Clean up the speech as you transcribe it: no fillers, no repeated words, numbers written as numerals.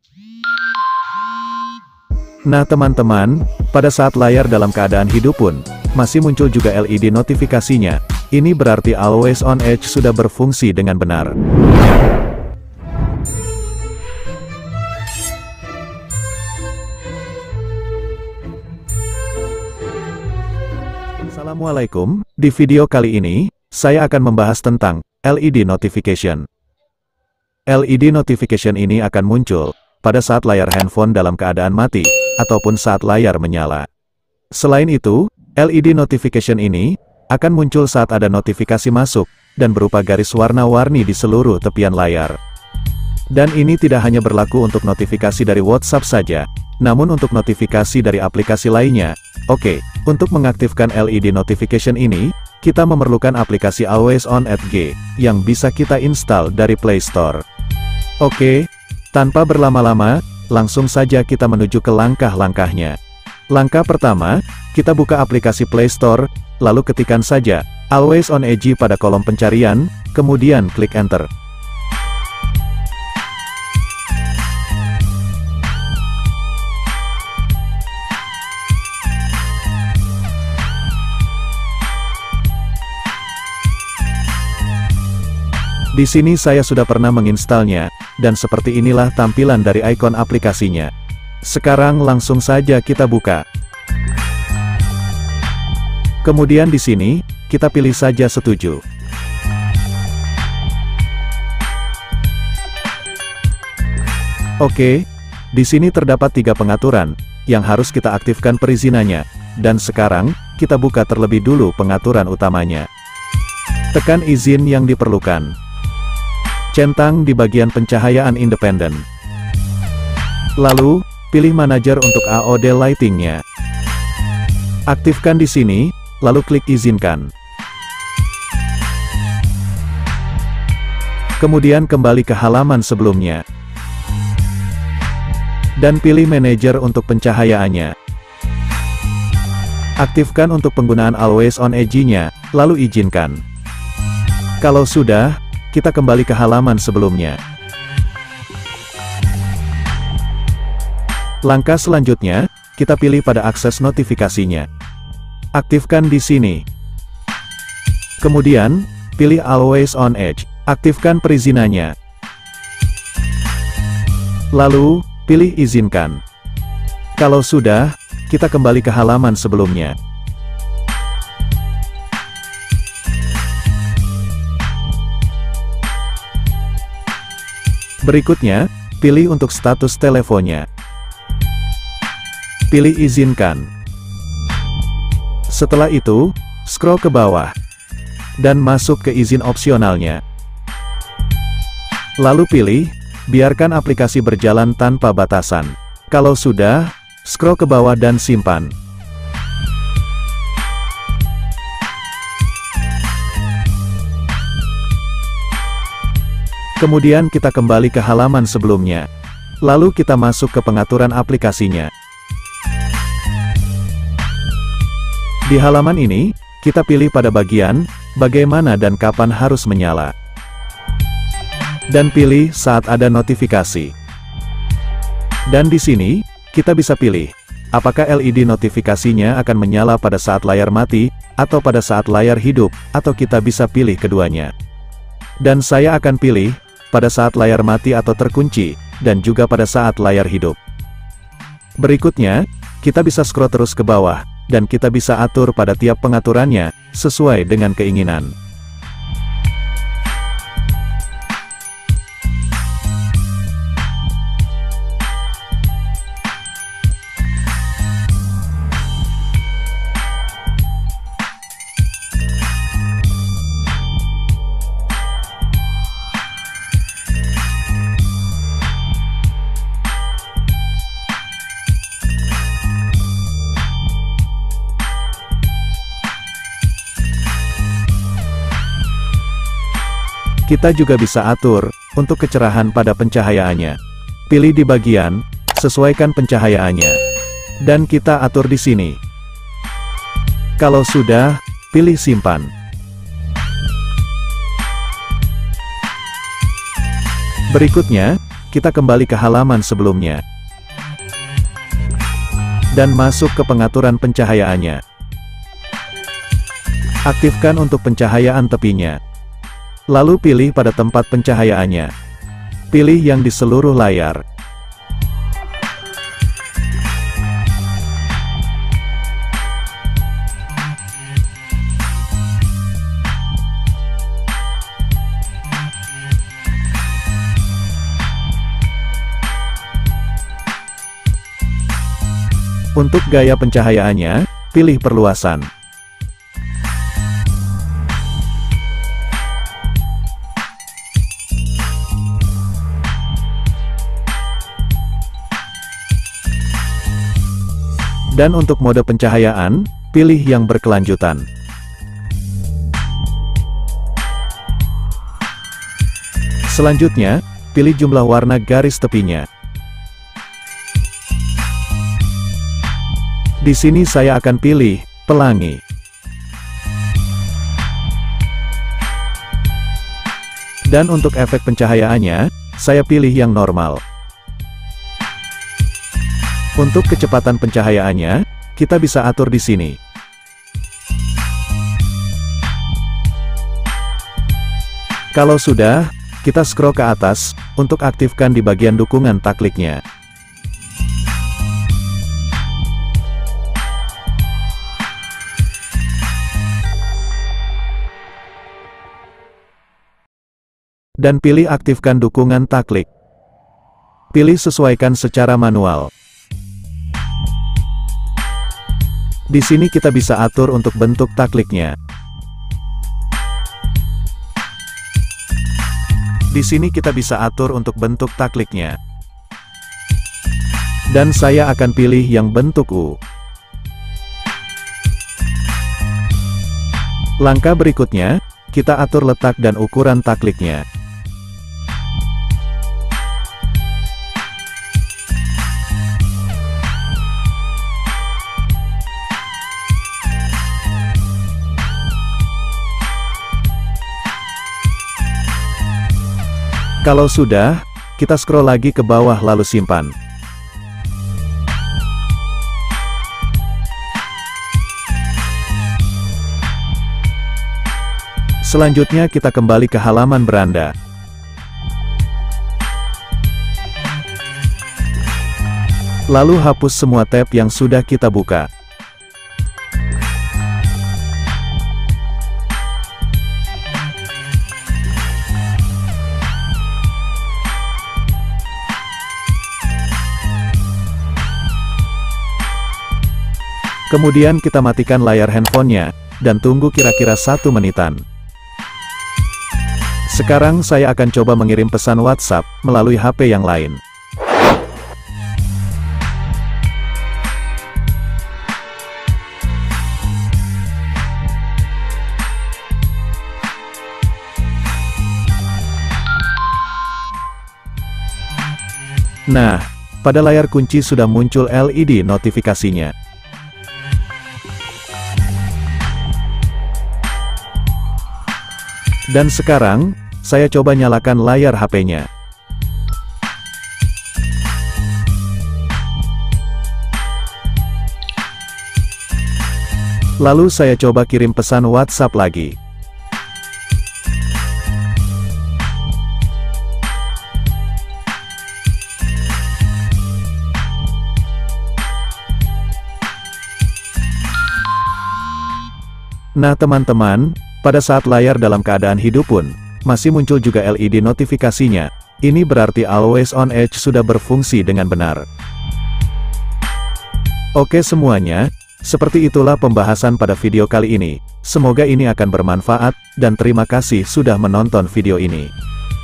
Nah teman-teman, pada saat layar dalam keadaan hidup pun, masih muncul juga LED notifikasinya. Ini berarti Always On Edge sudah berfungsi dengan benar. Assalamualaikum, di video kali ini, saya akan membahas tentang LED Notification. LED Notification ini akan muncul pada saat layar handphone dalam keadaan mati, ataupun saat layar menyala. Selain itu, LED Notification ini akan muncul saat ada notifikasi masuk, dan berupa garis warna-warni di seluruh tepian layar. Dan ini tidak hanya berlaku untuk notifikasi dari WhatsApp saja, namun untuk notifikasi dari aplikasi lainnya. Oke, untuk mengaktifkan LED Notification ini, kita memerlukan aplikasi Always On Edge, yang bisa kita install dari Play Store. Oke, tanpa berlama-lama, langsung saja kita menuju ke langkah-langkahnya. Langkah pertama, kita buka aplikasi Play Store, lalu ketikkan saja Always On Edge pada kolom pencarian, kemudian klik Enter. Di sini saya sudah pernah menginstalnya, dan seperti inilah tampilan dari ikon aplikasinya. Sekarang langsung saja kita buka. Kemudian di sini, kita pilih saja setuju. Oke, di sini terdapat 3 pengaturan, yang harus kita aktifkan perizinannya, dan sekarang, kita buka terlebih dulu pengaturan utamanya. Tekan izin yang diperlukan. Centang di bagian pencahayaan independen. Lalu, pilih manajer untuk AOD lighting-nya. Aktifkan di sini, lalu klik izinkan. Kemudian kembali ke halaman sebelumnya. Dan pilih manajer untuk pencahayaannya. Aktifkan untuk penggunaan Always On Edge-nya, lalu izinkan. Kalau sudah, kita kembali ke halaman sebelumnya. Langkah selanjutnya, kita pilih pada akses notifikasinya. Aktifkan di sini. Kemudian, pilih Always On Edge, aktifkan perizinannya. Lalu, pilih izinkan. Kalau sudah, kita kembali ke halaman sebelumnya. Berikutnya, pilih untuk status teleponnya. Pilih izinkan. Setelah itu, scroll ke bawah. Dan masuk ke izin opsionalnya. Lalu pilih, biarkan aplikasi berjalan tanpa batasan. Kalau sudah, scroll ke bawah dan simpan. Kemudian kita kembali ke halaman sebelumnya. Lalu kita masuk ke pengaturan aplikasinya. Di halaman ini, kita pilih pada bagian, bagaimana dan kapan harus menyala. Dan pilih saat ada notifikasi. Dan di sini, kita bisa pilih, apakah LED notifikasinya akan menyala pada saat layar mati, atau pada saat layar hidup, atau kita bisa pilih keduanya. Dan saya akan pilih, pada saat layar mati atau terkunci, dan juga pada saat layar hidup. Berikutnya, kita bisa scroll terus ke bawah, dan kita bisa atur pada tiap pengaturannya, sesuai dengan keinginan. Kita juga bisa atur, untuk kecerahan pada pencahayaannya. Pilih di bagian, sesuaikan pencahayaannya. Dan kita atur di sini. Kalau sudah, pilih simpan. Berikutnya, kita kembali ke halaman sebelumnya. Dan masuk ke pengaturan pencahayaannya. Aktifkan untuk pencahayaan tepinya. Lalu pilih pada tempat pencahayaannya. Pilih yang di seluruh layar. Untuk gaya pencahayaannya, pilih perluasan. Dan untuk mode pencahayaan, pilih yang berkelanjutan. Selanjutnya, pilih jumlah warna garis tepinya. Di sini saya akan pilih pelangi. Dan untuk efek pencahayaannya, saya pilih yang normal. Untuk kecepatan pencahayaannya, kita bisa atur di sini. Kalau sudah, kita scroll ke atas untuk aktifkan di bagian dukungan takliknya. Dan pilih aktifkan dukungan taklik. Pilih sesuaikan secara manual. Di sini kita bisa atur untuk bentuk takliknya. Di sini kita bisa atur untuk bentuk takliknya. Dan saya akan pilih yang bentuk U. Langkah berikutnya, kita atur letak dan ukuran takliknya. Kalau sudah, kita scroll lagi ke bawah lalu simpan. Selanjutnya kita kembali ke halaman beranda. Lalu hapus semua tab yang sudah kita buka. Kemudian kita matikan layar handphonenya, dan tunggu kira-kira 1 menitan. Sekarang saya akan coba mengirim pesan WhatsApp, melalui HP yang lain. Nah, pada layar kunci sudah muncul LED notifikasinya. Dan sekarang, saya coba nyalakan layar HP-nya. Lalu saya coba kirim pesan WhatsApp lagi. Nah teman-teman, pada saat layar dalam keadaan hidup pun, masih muncul juga LED notifikasinya, ini berarti Always On Edge sudah berfungsi dengan benar. Oke semuanya, seperti itulah pembahasan pada video kali ini, semoga ini akan bermanfaat, dan terima kasih sudah menonton video ini.